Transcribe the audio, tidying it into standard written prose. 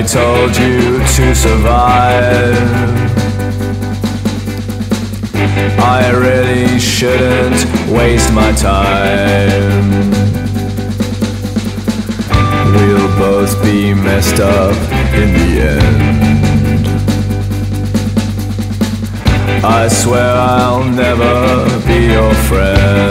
told you to survive. I really shouldn't waste my time. We'll both be messed up in the end. I swear I'll never be your friend.